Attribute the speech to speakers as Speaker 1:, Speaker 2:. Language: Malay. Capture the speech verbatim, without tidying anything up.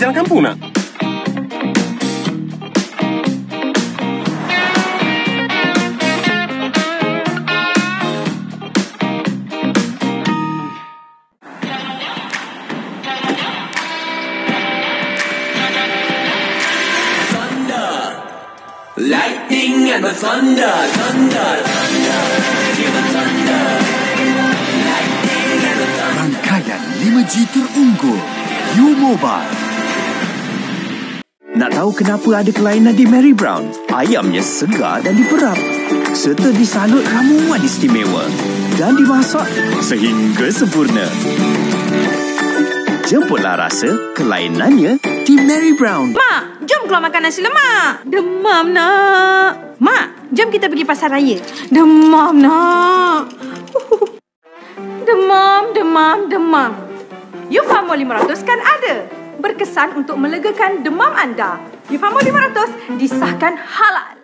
Speaker 1: jalan kampung nak?
Speaker 2: Lightning and the thunder, thunder, thunder, hear the thunder. Lightning and the thunder.
Speaker 3: Rangkaian lima G terunggul U-Mobile. Nak tahu kenapa ada kelainan di Mary Brown? Ayamnya segar dan diperap, serta disalut ramuan istimewa dan dimasak sehingga sempurna. Jemputlah rasa kelainannya di Mary Brown.
Speaker 4: Mak, jom keluar makan nasi lemak. Demam nak. Mak, jom kita pergi pasar raya. Demam nak. Demam, demam, demam. Eufamo lima ratus kan ada. Berkesan untuk melegakan demam anda. Eufamo lima ratus disahkan halal.